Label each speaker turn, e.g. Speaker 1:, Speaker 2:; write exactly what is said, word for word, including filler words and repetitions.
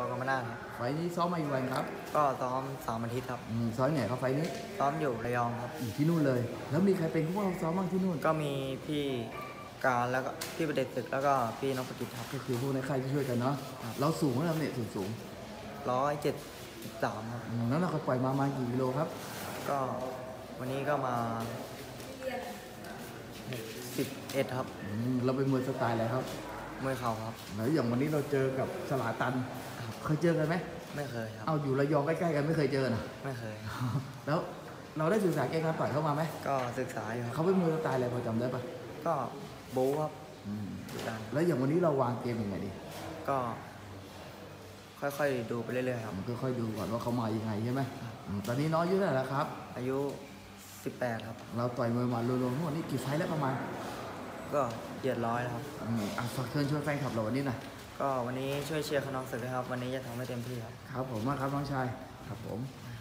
Speaker 1: กำมะนาดครับ
Speaker 2: ไฟล์นี้ซ้อมมาอีกวันครับ
Speaker 1: ก็ซ้อมสามอาทิตย์ครับ
Speaker 2: อืมซ้อมไหนครับไฟล์นี้
Speaker 1: ซ้อมอยู่ระยองครับ
Speaker 2: อยู่ที่นู่นเลย แล้วมีใครเป็นผู้ว่าซ้อมบ้างที่นู่น
Speaker 1: ก็มีพี่การแล้วก็พี่ประเดชศึกแล้วก็พี่นพกิจครับ
Speaker 2: ก็คือพวกในค่ายที่ช่วยกันเนาะ
Speaker 1: ครับ
Speaker 2: เราสูงเท่าไหร่เนี่ยสูงสูง
Speaker 1: ร้อยเจ็ดสิบสามครับ
Speaker 2: อืมแล้วเราก็ปล่อยมาประมาณกี่กิโลครับ
Speaker 1: ก็วันนี้ก็มาสิบเอ็ดครับ
Speaker 2: อืมเราเป็นมวยสไตล์อะไรครับ
Speaker 1: มวยเข่าครับ
Speaker 2: แล้วอย่างวันนี้เราเจอกับสลาตัน เคยเจอกันไหม
Speaker 1: ไม่เคยครับ
Speaker 2: เอาอยู่ระยองใกล้ๆกันไม่เคยเจอนะ
Speaker 1: ไม่เคย
Speaker 2: แล้วเราได้ศึกษาเกมการต่อยเข้ามาไหม
Speaker 1: ก็ศึกษาอยู่ครับ
Speaker 2: เขาเป็นมวยสไตล์อะไรพอจำได้ปะ
Speaker 1: ก็บู๊ครับ
Speaker 2: อืม
Speaker 1: ดุดัน
Speaker 2: แล้วอย่างวันนี้เราวางเกมยังไงดี
Speaker 1: ก็ ค่อยๆดูไปเรื่อยๆครับ
Speaker 2: มันก็ค่อยดูก่อนว่าเขามายังไงใช่ไหมอืมตอนนี้น้องอายุเท่าไหร่แล้วครับ
Speaker 1: อายุสิบแปดครับ
Speaker 2: เราต่อยมวยมารวมๆทั้งหมดนี่กี่ไฟต์แล้วประมาณ
Speaker 1: ก็เจ็ดร้อยแล้วครับ
Speaker 2: อืมอ่ะฝากเชิญชวนแฟนคลับเราวันนี้หน่อย
Speaker 1: ก็วันนี้ช่วยเชียร์ขนองศึกด้วยครับ วันนี้จะทำให้เต็มที่ครับ
Speaker 2: ครับผมมากครับน้องชาย ครับผม
Speaker 1: ค